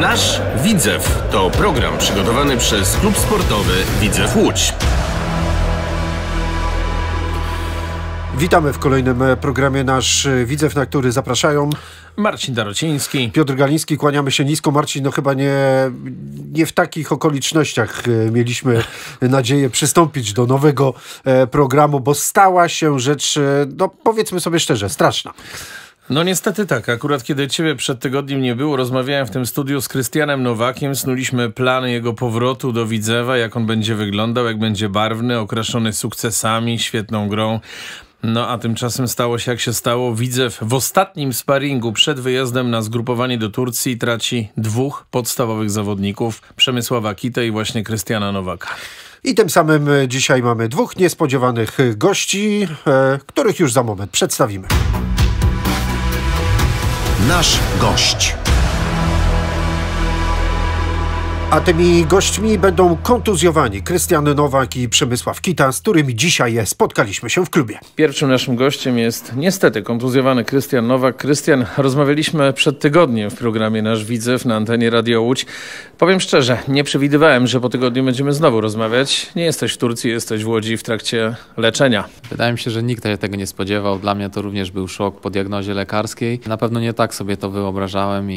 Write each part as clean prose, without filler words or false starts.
Nasz Widzew to program przygotowany przez klub sportowy Widzew Łódź. Witamy w kolejnym programie Nasz Widzew, na który zapraszają Marcin Darociński, Piotr Galiński. Kłaniamy się nisko. Marcin, no chyba nie w takich okolicznościach mieliśmy nadzieję przystąpić do nowego programu, bo stała się rzecz, no powiedzmy sobie szczerze, straszna. No niestety tak. Akurat kiedy ciebie przed tygodniem nie było, rozmawiałem w tym studiu z Krystianem Nowakiem, snuliśmy plany jego powrotu do Widzewa, jak on będzie wyglądał, jak będzie barwny, okraszony sukcesami, świetną grą. No a tymczasem stało się jak się stało. Widzew w ostatnim sparingu przed wyjazdem na zgrupowanie do Turcji traci dwóch podstawowych zawodników, Przemysława Kitę i właśnie Krystiana Nowaka. I tym samym dzisiaj mamy dwóch niespodziewanych gości, których już za moment przedstawimy. Nasz gość. A tymi gośćmi będą kontuzjowani Krystian Nowak i Przemysław Kita, z którymi dzisiaj spotkaliśmy się w klubie. Pierwszym naszym gościem jest niestety kontuzjowany Krystian Nowak. Krystian, rozmawialiśmy przed tygodniem w programie Nasz Widzew na antenie Radio Łódź. Powiem szczerze, nie przewidywałem, że po tygodniu będziemy znowu rozmawiać. Nie jesteś w Turcji, jesteś w Łodzi w trakcie leczenia. Wydaje mi się, że nikt się tego nie spodziewał. Dla mnie to również był szok po diagnozie lekarskiej. Na pewno nie tak sobie to wyobrażałem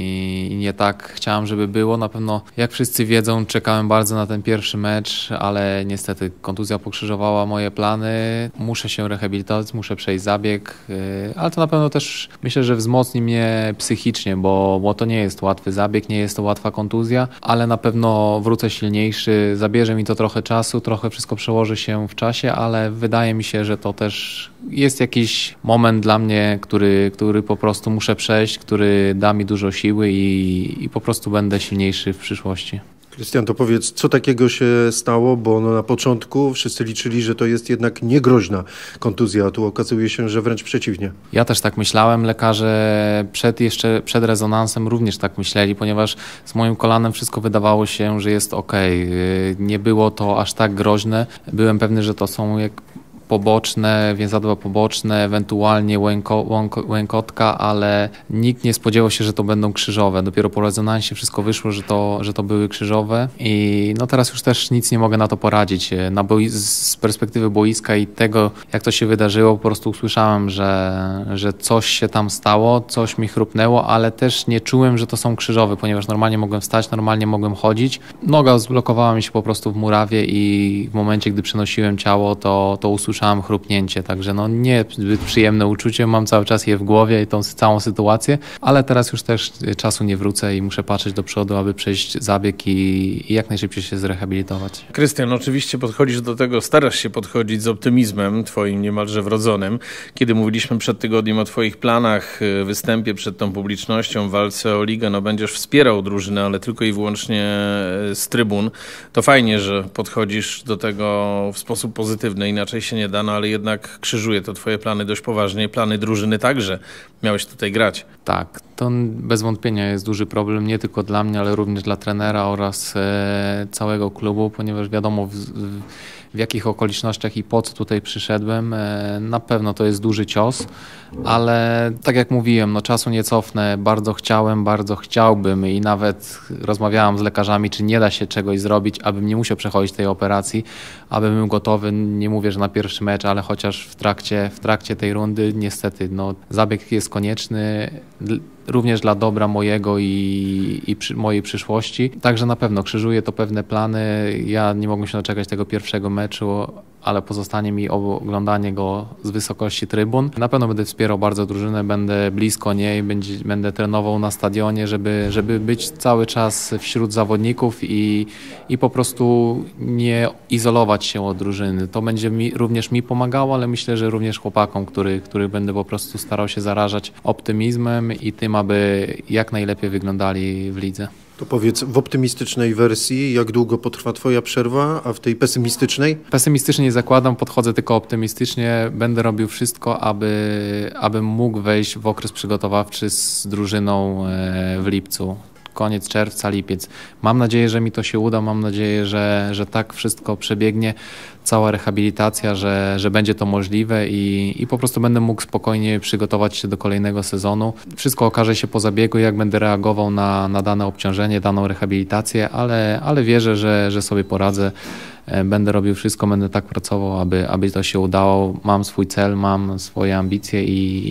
i nie tak chciałem, żeby było. Na pewno, jak wszyscy wiedzą, czekałem bardzo na ten pierwszy mecz, ale niestety kontuzja pokrzyżowała moje plany. Muszę się rehabilitować, muszę przejść zabieg, ale to na pewno też myślę, że wzmocni mnie psychicznie, bo to nie jest łatwy zabieg, nie jest to łatwa kontuzja, ale na pewno wrócę silniejszy. Zabierze mi to trochę czasu, trochę wszystko przełoży się w czasie, ale wydaje mi się, że to też jest jakiś moment dla mnie, który po prostu muszę przejść, który da mi dużo siły i po prostu będę silniejszy w przyszłości. Krystian, to powiedz, co takiego się stało, bo na początku wszyscy liczyli, że to jest jednak niegroźna kontuzja, a tu okazuje się, że wręcz przeciwnie. Ja też tak myślałem, lekarze przed rezonansem również tak myśleli, ponieważ z moim kolanem wszystko wydawało się, że jest okej. Nie było to aż tak groźne. Byłem pewny, że to są poboczne, więzadła poboczne, ewentualnie łękotka, ale nikt nie spodziewał się, że to będą krzyżowe. Dopiero po rezonansie wszystko wyszło, że to były krzyżowe i no teraz już też nic nie mogę na to poradzić. Z perspektywy boiska i tego, jak to się wydarzyło, po prostu usłyszałem, że coś się tam stało, coś mi chrupnęło, ale też nie czułem, że to są krzyżowe, ponieważ normalnie mogłem wstać, normalnie mogłem chodzić. Noga zblokowała mi się po prostu w murawie i w momencie, gdy przenosiłem ciało, to usłyszałem chrupnięcie, także no nie zbyt przyjemne uczucie, mam cały czas je w głowie i tą całą sytuację, ale teraz już też czasu nie wrócę i muszę patrzeć do przodu, aby przejść zabieg i jak najszybciej się zrehabilitować. Krystian, oczywiście podchodzisz do tego, starasz się podchodzić z optymizmem, twoim niemalże wrodzonym. Kiedy mówiliśmy przed tygodniem o twoich planach, występie przed tą publicznością, walce o ligę, no będziesz wspierał drużynę, ale tylko i wyłącznie z trybun. To fajnie, że podchodzisz do tego w sposób pozytywny, inaczej się nie da, no ale jednak krzyżuje to twoje plany dość poważnie, plany drużyny także. Miałeś tutaj grać. Tak, to bez wątpienia jest duży problem, nie tylko dla mnie, ale również dla trenera oraz całego klubu, ponieważ wiadomo w jakich okolicznościach i po co tutaj przyszedłem. Na pewno to jest duży cios, ale tak jak mówiłem, no czasu nie cofnę, bardzo chciałbym i nawet rozmawiałem z lekarzami, czy nie da się czegoś zrobić, abym nie musiał przechodzić tej operacji, abym był gotowy, nie mówię, że na pierwszy mecz, ale chociaż w trakcie tej rundy niestety no, zabieg jest konieczny, również dla dobra mojego i mojej przyszłości. Także na pewno krzyżuje to pewne plany. Ja nie mogłem się doczekać tego pierwszego meczu, ale pozostanie mi oglądanie go z wysokości trybun. Na pewno będę wspierał bardzo drużynę, będę blisko niej, będę trenował na stadionie, żeby być cały czas wśród zawodników i po prostu nie izolować się od drużyny. To będzie również mi pomagało, ale myślę, że również chłopakom, których będę po prostu starał się zarażać optymizmem i tym, aby jak najlepiej wyglądali w lidze. To powiedz, w optymistycznej wersji, jak długo potrwa twoja przerwa, a w tej pesymistycznej? Pesymistycznie nie zakładam, podchodzę tylko optymistycznie. Będę robił wszystko, abym mógł wejść w okres przygotowawczy z drużyną w lipcu. koniec czerwca, lipiec. Mam nadzieję, że mi to się uda, mam nadzieję, że tak wszystko przebiegnie, cała rehabilitacja, że będzie to możliwe i po prostu będę mógł spokojnie przygotować się do kolejnego sezonu. Wszystko okaże się po zabiegu, jak będę reagował na dane obciążenie, daną rehabilitację, ale wierzę, że sobie poradzę. Będę robił wszystko, będę tak pracował, aby to się udało. Mam swój cel, mam swoje ambicje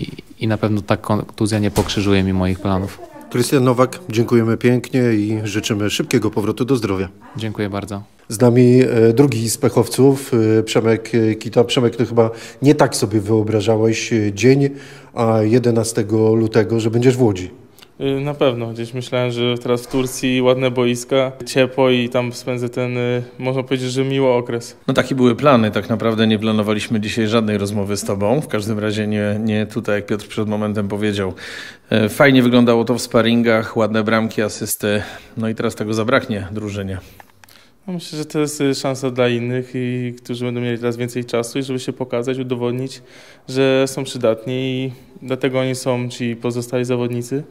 i na pewno ta kontuzja nie pokrzyżuje mi moich planów. Krystian Nowak, dziękujemy pięknie i życzymy szybkiego powrotu do zdrowia. Dziękuję bardzo. Z nami drugi z pechowców, Przemek Kita. Przemek, to chyba nie tak sobie wyobrażałeś dzień, a 11 lutego, że będziesz w Łodzi. Na pewno. Gdzieś myślałem, że teraz w Turcji ładne boiska, ciepło i tam spędzę ten, można powiedzieć, że miły okres. No takie były plany. Tak naprawdę nie planowaliśmy dzisiaj żadnej rozmowy z tobą. W każdym razie nie tutaj, jak Piotr przed momentem powiedział. Fajnie wyglądało to w sparingach, ładne bramki, asysty. No i teraz tego zabraknie drużynie. No myślę, że to jest szansa dla innych, i którzy będą mieli teraz więcej czasu i żeby się pokazać, udowodnić, że są przydatni i dlatego oni są ci pozostali zawodnicy.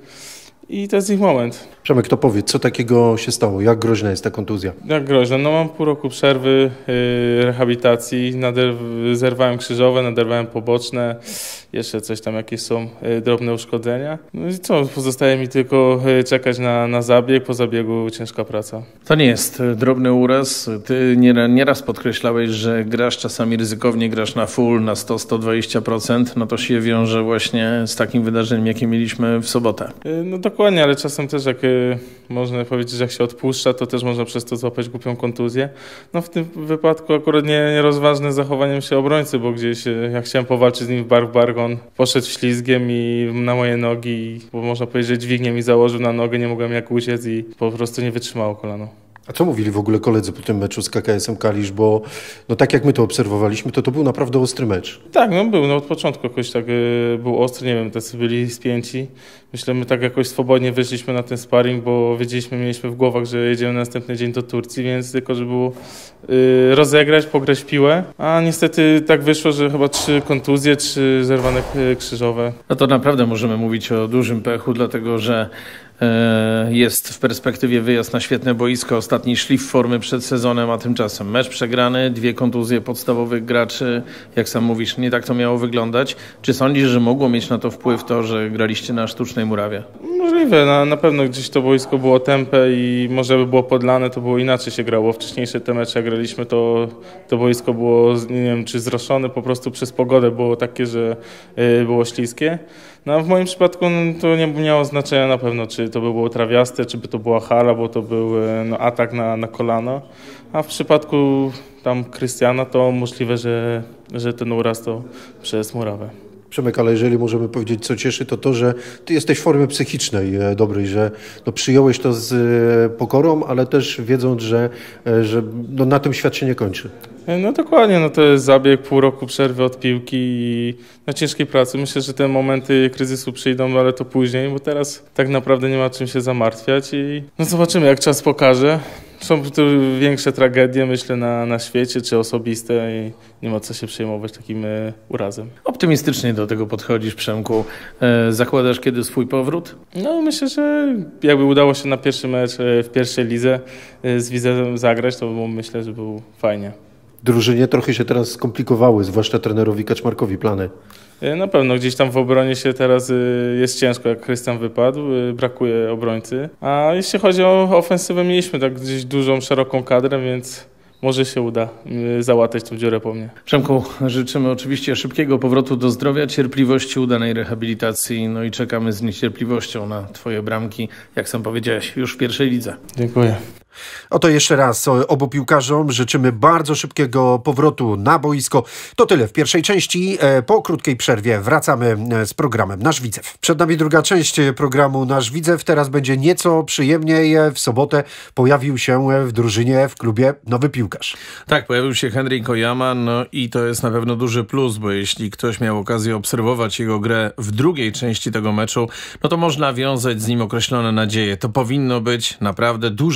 I to jest ich moment. Przemek, to powiedz, co takiego się stało? Jak groźna jest ta kontuzja? Jak groźna? No mam pół roku przerwy, rehabilitacji, zerwałem krzyżowe, naderwałem poboczne, jeszcze coś tam, jakieś są drobne uszkodzenia. No i co, pozostaje mi tylko czekać na zabieg, po zabiegu ciężka praca. To nie jest drobny uraz. Ty nieraz podkreślałeś, że grasz czasami ryzykownie, grasz na full, na 100-120%, no to się wiąże właśnie z takim wydarzeniem, jakie mieliśmy w sobotę. No dokładnie, ale czasem też jak można powiedzieć, że jak się odpuszcza, to też można przez to złapać głupią kontuzję. No w tym wypadku akurat nierozważne zachowaniem się obrońcy, bo gdzieś jak chciałem powalczyć z nim w bark, on poszedł ślizgiem i na moje nogi, bo można powiedzieć, że dźwignię mi założył na nogę, nie mogłem jak uciec i po prostu nie wytrzymało kolano. A co mówili w ogóle koledzy po tym meczu z KKS-em Kalisz? Bo no tak jak my to obserwowaliśmy, to był naprawdę ostry mecz. Tak, no był. No od początku jakoś tak był ostry, nie wiem, tacy byli spięci. Myślę, my tak jakoś swobodnie wyszliśmy na ten sparring, bo mieliśmy w głowach, że jedziemy następny dzień do Turcji, więc tylko, żeby było rozegrać, pograć w piłę. A niestety tak wyszło, że chyba 3 kontuzje, 3 zerwane krzyżowe. No to naprawdę możemy mówić o dużym pechu, dlatego że jest w perspektywie wyjazd na świetne boisko, ostatni szlif formy przed sezonem, a tymczasem mecz przegrany, 2 kontuzje podstawowych graczy, jak sam mówisz, nie tak to miało wyglądać. Czy sądzisz, że mogło mieć na to wpływ to, że graliście na sztucznej murawie? Możliwe, na pewno gdzieś to boisko było tępe i może by było podlane, to było inaczej się grało. Wcześniejsze te mecze, jak graliśmy, to boisko było, nie wiem, czy zroszone, po prostu przez pogodę było takie, że było śliskie. No a w moim przypadku to nie miało znaczenia na pewno, czy to by było trawiaste, czy by to była hala, bo to był atak na kolano. A w przypadku tam Krystiana to możliwe, że ten uraz to przez murawę. Przemek, ale jeżeli możemy powiedzieć, co cieszy, to, że ty jesteś w formie psychicznej dobrej, że przyjąłeś to z pokorą, ale też wiedząc, że na tym świat się nie kończy. No dokładnie, no to jest zabieg, pół roku przerwy od piłki i ciężkiej pracy. Myślę, że te momenty kryzysu przyjdą, ale to później, bo teraz tak naprawdę nie ma czym się zamartwiać i zobaczymy, jak czas pokaże. Są tu większe tragedie, myślę, na świecie, czy osobiste i nie ma co się przejmować takim urazem. Optymistycznie do tego podchodzisz, Przemku. Zakładasz kiedy swój powrót? No myślę, że jakby udało się na pierwszy mecz w pierwszej lidze z Widzewem zagrać, to myślę, że był fajnie. Drużynie trochę się teraz skomplikowały, zwłaszcza trenerowi Kaczmarkowi plany. Na pewno gdzieś tam w obronie się teraz jest ciężko, jak Krystian wypadł, brakuje obrońcy. A jeśli chodzi o ofensywę, mieliśmy tak gdzieś dużą, szeroką kadrę, więc może się uda załatać tą dziurę po mnie. Przemku, życzymy oczywiście szybkiego powrotu do zdrowia, cierpliwości, udanej rehabilitacji, no i czekamy z niecierpliwością na twoje bramki, jak sam powiedziałeś, już w pierwszej lidze. Dziękuję. Oto jeszcze raz obu piłkarzom życzymy bardzo szybkiego powrotu na boisko. To tyle w pierwszej części. Po krótkiej przerwie wracamy z programem Nasz Widzew. Przed nami druga część programu Nasz Widzew. Teraz będzie nieco przyjemniej. W sobotę pojawił się w drużynie, w klubie nowy piłkarz. Tak, pojawił się Henryk Oyama, no i to jest na pewno duży plus, bo jeśli ktoś miał okazję obserwować jego grę w drugiej części tego meczu, no to można wiązać z nim określone nadzieje. To powinno być naprawdę duże wzmocnienie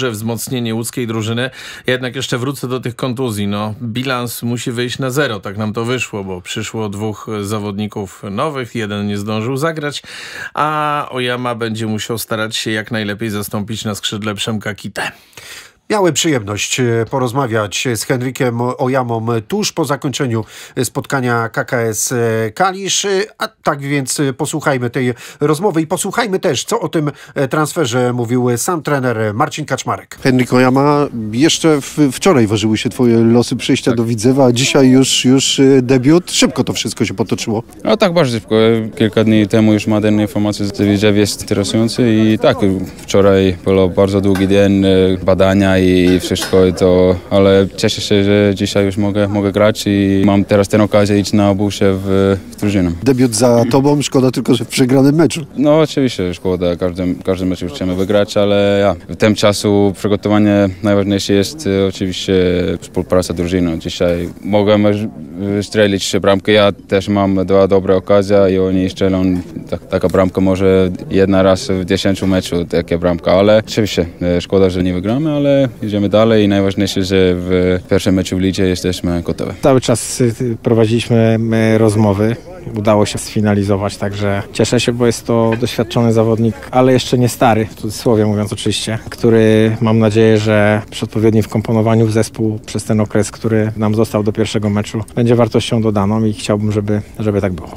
wzmocnienie łódzkiej drużyny. Ja jednak jeszcze wrócę do tych kontuzji. No, bilans musi wyjść na 0, tak nam to wyszło, bo przyszło 2 zawodników nowych, 1 nie zdążył zagrać, a Oyama będzie musiał starać się jak najlepiej zastąpić na skrzydle Przemka Kitę. Miałem przyjemność porozmawiać z Henrykiem Oyamą tuż po zakończeniu spotkania KKS Kalisz, a tak więc posłuchajmy tej rozmowy i posłuchajmy też, co o tym transferze mówił sam trener Marcin Kaczmarek. Henryk Oyama, jeszcze wczoraj ważyły się twoje losy przejścia do Widzewa, a dzisiaj już debiut. Szybko to wszystko się potoczyło. No tak, bardzo szybko. Kilka dni temu już ma informacje, że Widzew jest interesujący i tak, wczoraj było bardzo długi dzień badania i wszystko to, ale cieszę się, że dzisiaj już mogę grać i mam teraz tę okazję iść na obusie w drużynie. Debiut za tobą, szkoda tylko, że w przegranym meczu. No oczywiście, szkoda, każdy mecz chcemy wygrać, ale w tym czasu przygotowanie najważniejsze jest oczywiście współpraca drużyny. Dzisiaj mogę strzelić bramkę, ja też mam 2 dobre okazje i oni strzelą, taka bramka może 1 raz w 10 meczu, taka bramka, ale oczywiście szkoda, że nie wygramy, ale idziemy dalej i najważniejsze, że w pierwszym meczu w lidze jesteśmy gotowi. Cały czas prowadziliśmy rozmowy. Udało się sfinalizować, także cieszę się, bo jest to doświadczony zawodnik, ale jeszcze nie stary, w cudzysłowie mówiąc oczywiście, który mam nadzieję, że przy odpowiednim wkomponowaniu w zespół przez ten okres, który nam został do pierwszego meczu, będzie wartością dodaną i chciałbym, żeby tak było.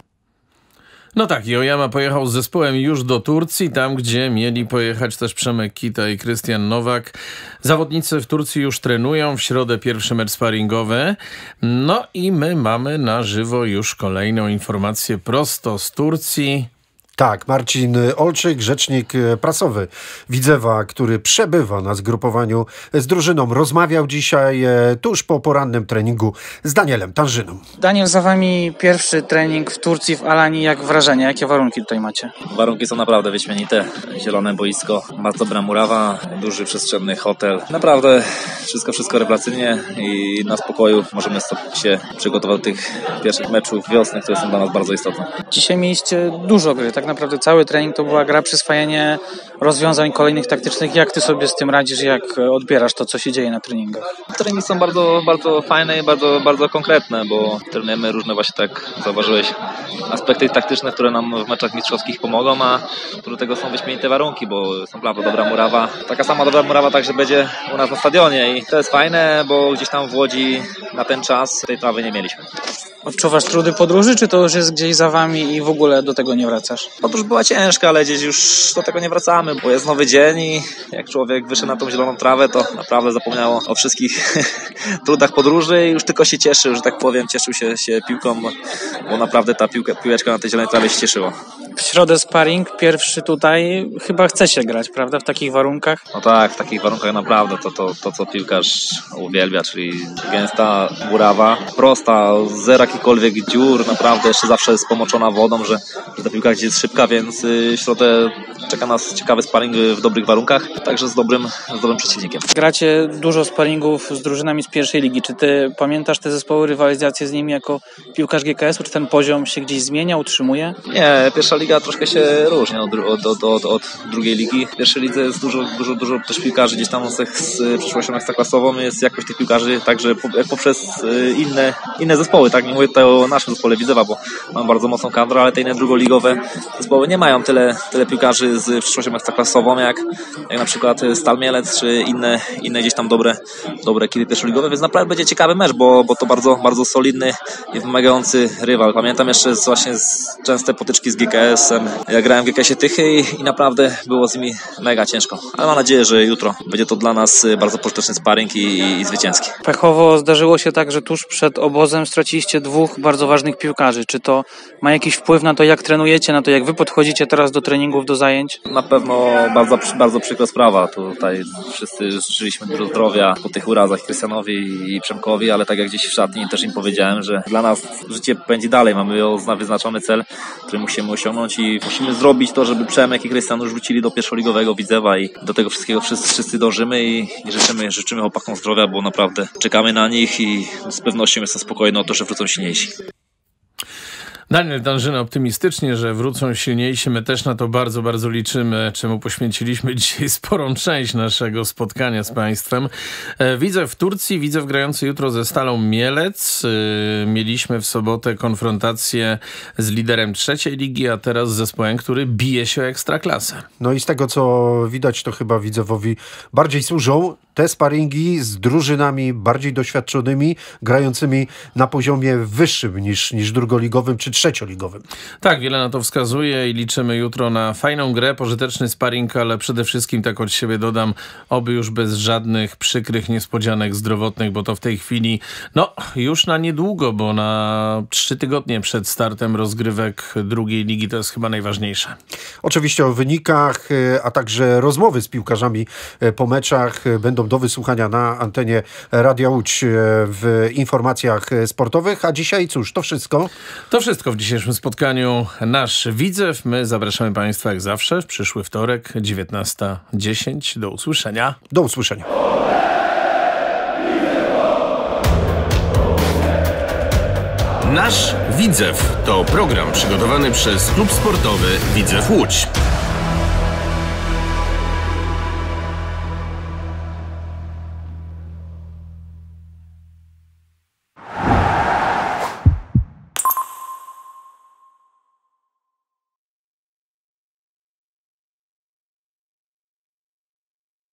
No tak, i Oyama pojechał z zespołem już do Turcji, tam gdzie mieli pojechać też Przemek Kita i Krystian Nowak. Zawodnicy w Turcji już trenują, w środę pierwszy mecz sparingowy. No i my mamy na żywo już kolejną informację prosto z Turcji. Tak, Marcin Olczyk, rzecznik prasowy Widzewa, który przebywa na zgrupowaniu z drużyną, rozmawiał dzisiaj tuż po porannym treningu z Danielem Tanżyną. Daniel, za wami pierwszy trening w Turcji, w Alanii. Jak wrażenie? Jakie warunki tutaj macie? Warunki są naprawdę wyśmienite. Zielone boisko, bardzo dobra murawa, duży przestrzenny hotel. Naprawdę wszystko rewelacyjnie i na spokoju możemy się przygotować do tych pierwszych meczów wiosny, które są dla nas bardzo istotne. Dzisiaj mieliście dużo gry, tak naprawdę cały trening to była gra, przyswajanie rozwiązań kolejnych taktycznych. Jak ty sobie z tym radzisz, jak odbierasz to, co się dzieje na treningach? Treningi są bardzo fajne i bardzo konkretne, bo trenujemy różne, właśnie tak zauważyłeś, aspekty taktyczne, które nam w meczach mistrzowskich pomogą, a do tego są wyśmienite warunki, bo są naprawdę dobra murawa. Taka sama dobra murawa także będzie u nas na stadionie i to jest fajne, bo gdzieś tam w Łodzi na ten czas tej trawy nie mieliśmy. Odczuwasz trudy podróży, czy to już jest gdzieś za wami i w ogóle do tego nie wracasz? Podróż była ciężka, ale gdzieś już do tego nie wracamy, bo jest nowy dzień i jak człowiek wyszedł na tą zieloną trawę, to naprawdę zapomniał o wszystkich trudach podróży i już tylko się cieszył, że tak powiem, cieszył się piłką, bo naprawdę ta piłeczka na tej zielonej trawie się cieszyła. W środę sparring, pierwszy tutaj, chyba chce się grać, prawda, w takich warunkach? No tak, w takich warunkach naprawdę to co piłkarz uwielbia, czyli gęsta murawa, prosta, zero jakichkolwiek dziur, naprawdę jeszcze zawsze jest pomoczona wodą, że ta piłka gdzieś jest szybka, więc w środę czeka nas ciekawy sparring w dobrych warunkach, także z dobrym przeciwnikiem. Gracie dużo sparingów z drużynami z pierwszej ligi. Czy ty pamiętasz te zespoły, rywalizację z nimi jako piłkarz GKS-u? Czy ten poziom się gdzieś zmienia, utrzymuje? Nie, pierwsza liga troszkę się różni od drugiej ligi. W pierwszej lidze jest dużo też piłkarzy gdzieś tam z przyszłością ekstraklasową, jest jakość tych piłkarzy także poprzez inne zespoły, tak? Nie mówię tutaj o naszym zespole Widzewa, bo mam bardzo mocną kadrę, ale te inne drugoligowe zespoły nie mają tyle piłkarzy z przyszłością ekstraklasową, jak na przykład Stal Mielec, czy inne gdzieś tam dobre ekipy pierwszoligowe, więc naprawdę będzie ciekawy mecz, bo to bardzo solidny i wymagający rywal. Pamiętam jeszcze właśnie częste potyczki z GKS-em. Ja grałem w GKS-ie Tychy i naprawdę było z nimi mega ciężko, ale mam nadzieję, że jutro będzie to dla nas bardzo pożyteczny sparring i zwycięski. Pechowo zdarzyło się tak, że tuż przed obozem straciliście 2 bardzo ważnych piłkarzy. Czy to ma jakiś wpływ na to, jak trenujecie, na to, jak wy podchodzicie teraz do treningów, do zajęć? Na pewno bardzo przykra sprawa. Tutaj wszyscy życzyliśmy dużo zdrowia po tych urazach Krystianowi i Przemkowi, ale tak jak gdzieś w szatni też im powiedziałem, że dla nas życie pędzi dalej. Mamy wyznaczony cel, który musimy osiągnąć i musimy zrobić to, żeby Przemek i Krystian już wrócili do pierwszoligowego Widzewa i do tego wszystkiego wszyscy dążymy i życzymy chłopakom zdrowia, bo naprawdę czekamy na nich i z pewnością jestem spokojny o to, że wrócą silniejsi. Daniel Danżyna optymistycznie, że wrócą silniejsi. My też na to bardzo, bardzo liczymy, czemu poświęciliśmy dzisiaj sporą część naszego spotkania z Państwem. Widzew w Turcji, Widzew grający jutro ze Stalą Mielec. Mieliśmy w sobotę konfrontację z liderem trzeciej ligi, a teraz z zespołem, który bije się o Ekstraklasę. No i z tego, co widać, to chyba Widzewowi bardziej służą te sparingi z drużynami bardziej doświadczonymi, grającymi na poziomie wyższym niż drugoligowym czy trzecioligowym. Tak, wiele na to wskazuje i liczymy jutro na fajną grę, pożyteczny sparing, ale przede wszystkim, tak od siebie dodam, oby już bez żadnych przykrych niespodzianek zdrowotnych, bo to w tej chwili, już na niedługo, bo na 3 tygodnie przed startem rozgrywek drugiej ligi to jest chyba najważniejsze. Oczywiście o wynikach, a także rozmowy z piłkarzami po meczach będą do wysłuchania na antenie Radia Łódź w informacjach sportowych. A dzisiaj cóż, to wszystko? To wszystko w dzisiejszym spotkaniu. Nasz Widzew. My zapraszamy Państwa jak zawsze w przyszły wtorek 19:10. Do usłyszenia. Do usłyszenia. Nasz Widzew to program przygotowany przez klub sportowy Widzew Łódź.